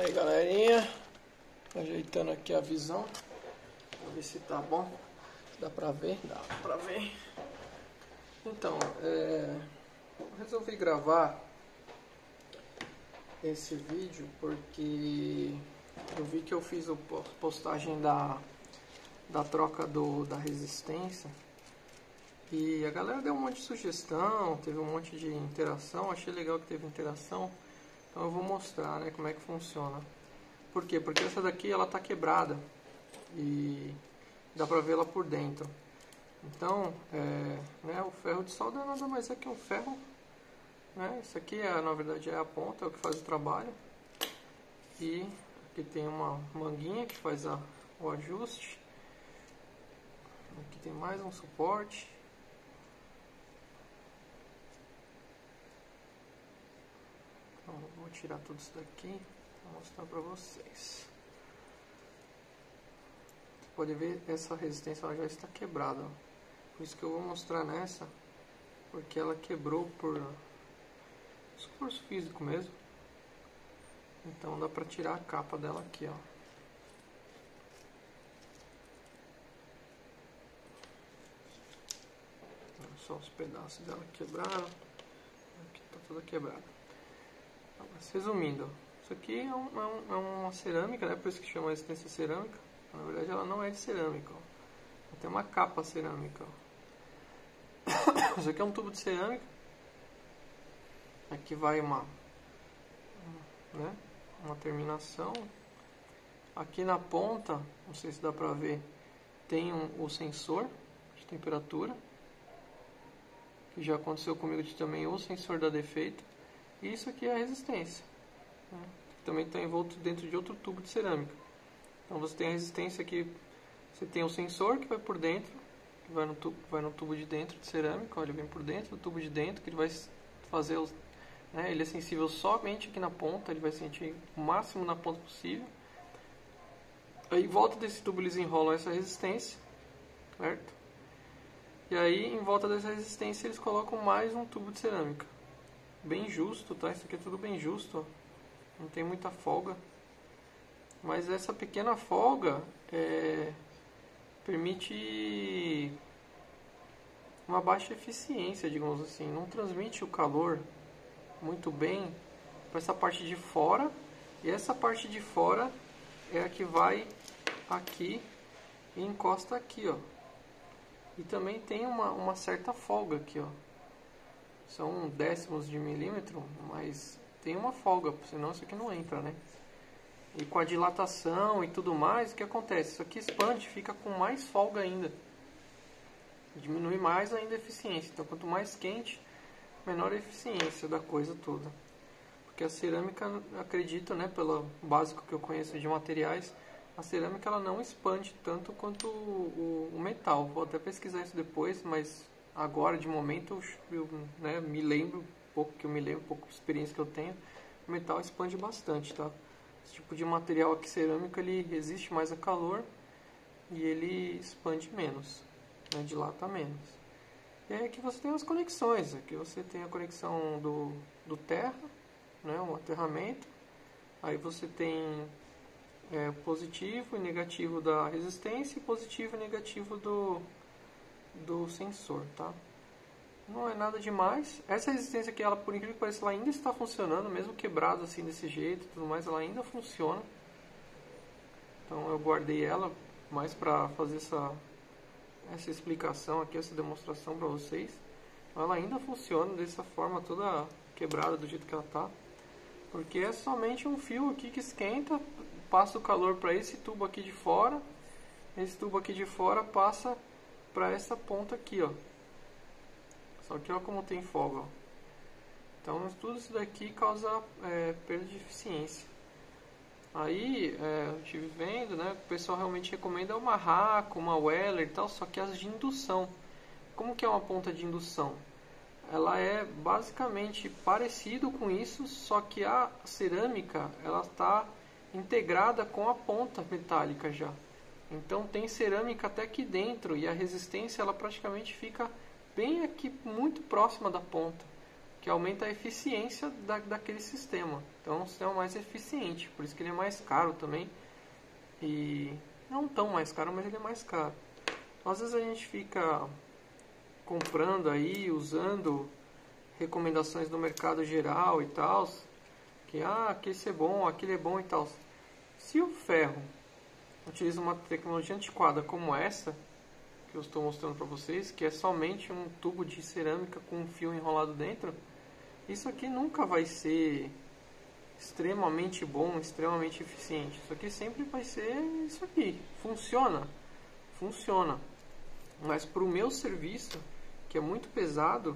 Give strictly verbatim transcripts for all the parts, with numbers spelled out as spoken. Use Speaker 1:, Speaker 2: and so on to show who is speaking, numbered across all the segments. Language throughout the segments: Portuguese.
Speaker 1: Aí, galerinha, ajeitando aqui a visão, pra ver se tá bom, dá pra ver, dá pra ver. Então, é, resolvi gravar esse vídeo porque eu vi que eu fiz a postagem da, da troca do, da resistência e a galera deu um monte de sugestão, teve um monte de interação, achei legal que teve interação. Então eu vou mostrar, né, como é que funciona. Por quê? Porque essa daqui ela tá quebrada e dá pra ver ela por dentro. Então, é, né, o ferro de solda nada mais é que um ferro, né? Isso aqui é, na verdade é a ponta, é o que faz o trabalho. E aqui tem uma manguinha que faz a, o ajuste. Aqui tem mais um suporte. Então, vou tirar tudo isso daqui para mostrar para vocês. Você pode ver essa resistência, ela já está quebrada, ó. Por isso que eu vou mostrar nessa, porque ela quebrou por esforço físico mesmo. Então dá para tirar a capa dela aqui, ó. Só os pedaços dela quebraram. Aqui está toda quebrada. Mas, resumindo, isso aqui é, um, é, um, é uma cerâmica, né? Por isso que chama resistência cerâmica. Na verdade ela não é de cerâmica, ó. Ela tem uma capa cerâmica, ó. Isso aqui é um tubo de cerâmica. Aqui vai uma, né, uma terminação. Aqui na ponta, não sei se dá pra ver, tem um, o sensor de temperatura, que já aconteceu comigo de também o sensor dá defeito. E isso aqui é a resistência, né, que também está envolto dentro de outro tubo de cerâmica. Então você tem a resistência aqui, você tem o sensor que vai por dentro, que vai no tubo, vai no tubo de dentro de cerâmica, olha, vem por dentro do tubo de dentro, que ele vai fazer os, né, ele é sensível somente aqui na ponta, ele vai sentir o máximo na ponta possível. Aí em volta desse tubo eles enrolam essa resistência, certo? E aí em volta dessa resistência eles colocam mais um tubo de cerâmica. Bem justo, tá? Isso aqui é tudo bem justo, ó. Não tem muita folga. Mas essa pequena folga é, permite uma baixa eficiência, digamos assim. Não transmite o calor muito bem para essa parte de fora. E essa parte de fora é a que vai aqui e encosta aqui, ó. E também tem uma, uma certa folga aqui, ó. São décimos de milímetro, mas tem uma folga, senão isso aqui não entra, né? E com a dilatação e tudo mais, o que acontece? Isso aqui expande, fica com mais folga ainda. Diminui mais ainda a eficiência. Então quanto mais quente, menor a eficiência da coisa toda. Porque a cerâmica, acredito, né, pelo básico que eu conheço de materiais, a cerâmica ela não expande tanto quanto o, o, o metal. Vou até pesquisar isso depois, mas agora, de momento, eu, né, me lembro, pouco que eu me lembro, pouco de experiência que eu tenho, o metal expande bastante, tá? Esse tipo de material aqui, cerâmico, ele resiste mais a calor e ele expande menos, né, dilata menos. E aí aqui você tem as conexões, aqui você tem a conexão do, do terra, né, um aterramento, aí você tem é, positivo e negativo da resistência e positivo e negativo do do sensor, tá? Não é nada demais. Essa resistência aqui, ela, por incrível que pareça, ela ainda está funcionando, mesmo quebrado assim desse jeito e tudo mais, ela ainda funciona. Então eu guardei ela mais para fazer essa essa explicação aqui, essa demonstração para vocês. Ela ainda funciona dessa forma toda quebrada do jeito que ela tá, porque é somente um fio aqui que esquenta, passa o calor para esse tubo aqui de fora. Esse tubo aqui de fora passa para essa ponta aqui, ó. Só que olha como tem folga, ó. Então tudo isso daqui causa é, perda de eficiência. Aí é, eu estive vendo, né, o pessoal realmente recomenda uma Racco, uma Weller e tal, só que as de indução. Como que é uma ponta de indução? Ela é basicamente parecido com isso, só que a cerâmica ela está integrada com a ponta metálica já. Então tem cerâmica até aqui dentro e a resistência ela praticamente fica bem aqui, muito próxima da ponta. que aumenta a eficiência da, daquele sistema. Então é um sistema mais eficiente, por isso que ele é mais caro também. E não tão mais caro, mas ele é mais caro. Às vezes a gente fica comprando aí, usando recomendações do mercado geral e tal, que ah, aquele é bom, aquele é bom e tal. Se o ferro utiliza uma tecnologia antiquada como essa, que eu estou mostrando para vocês, que é somente um tubo de cerâmica com um fio enrolado dentro, isso aqui nunca vai ser extremamente bom, extremamente eficiente. Isso aqui sempre vai ser isso aqui. Funciona, funciona. Mas para o meu serviço, que é muito pesado,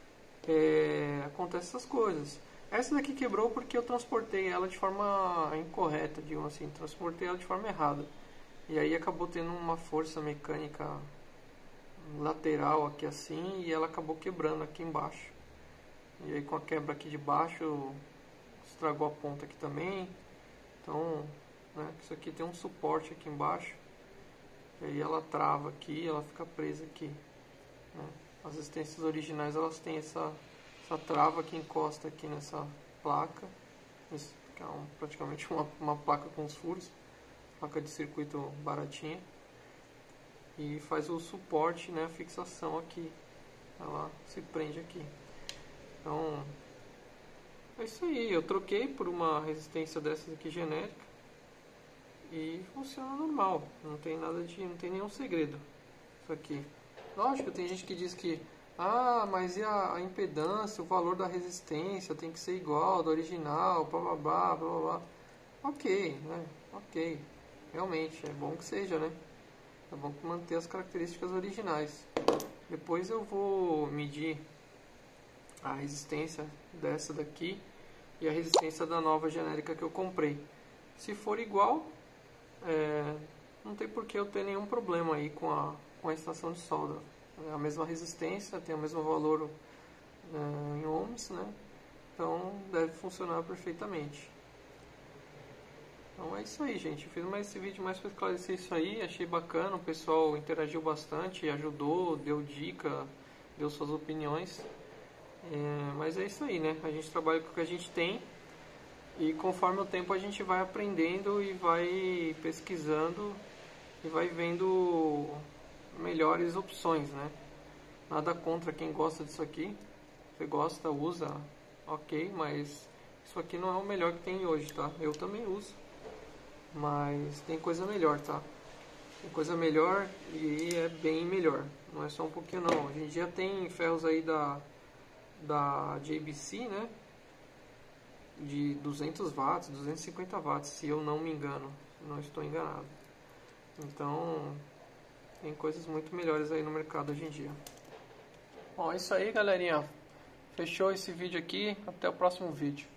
Speaker 1: é, acontece essas coisas. Essa daqui quebrou porque eu transportei ela de forma incorreta, digamos assim, transportei ela de forma errada. E aí acabou tendo uma força mecânica lateral aqui assim, e ela acabou quebrando aqui embaixo. E aí com a quebra aqui de baixo, estragou a ponta aqui também. Então, né, isso aqui tem um suporte aqui embaixo. E aí ela trava aqui, ela fica presa aqui, né? As resistências originais, elas têm essa, essa trava que encosta aqui nessa placa. Isso que é um, praticamente uma, uma placa com os furos, placa de circuito baratinha. E faz o suporte, né, a fixação aqui. Ela se prende aqui. Então, é isso aí. Eu troquei por uma resistência dessas aqui genérica. E funciona normal. Não tem nada de... não tem nenhum segredo. Isso aqui. Lógico, tem gente que diz que ah, mas e a, a impedância, o valor da resistência tem que ser igual ao do original, blá blá blá, blá blá. Ok, né? Ok. Realmente, é bom que seja, né? É bom manter as características originais. Depois eu vou medir a resistência dessa daqui e a resistência da nova genérica que eu comprei. Se for igual, é, não tem por que eu ter nenhum problema aí com a, com a estação de solda. É a mesma resistência, tem o mesmo valor é, em ohms, né? Então deve funcionar perfeitamente. Então é isso aí, gente. Eu fiz mais esse vídeo mais para esclarecer isso aí. Achei bacana, o pessoal interagiu bastante, ajudou, deu dica, deu suas opiniões. É, mas é isso aí, né? A gente trabalha com o que a gente tem e conforme o tempo a gente vai aprendendo e vai pesquisando e vai vendo melhores opções, né? Nada contra quem gosta disso aqui. Você gosta, usa, ok, mas isso aqui não é o melhor que tem hoje, tá? Eu também uso. Mas tem coisa melhor, tá? Tem coisa melhor e é bem melhor. Não é só um pouquinho não. Hoje em dia tem ferros aí da, da J B C, né? De duzentos watts, duzentos e cinquenta watts, se eu não me engano. Não estou enganado. Então, tem coisas muito melhores aí no mercado hoje em dia. Bom, é isso aí, galerinha. Fechou esse vídeo aqui. Até o próximo vídeo.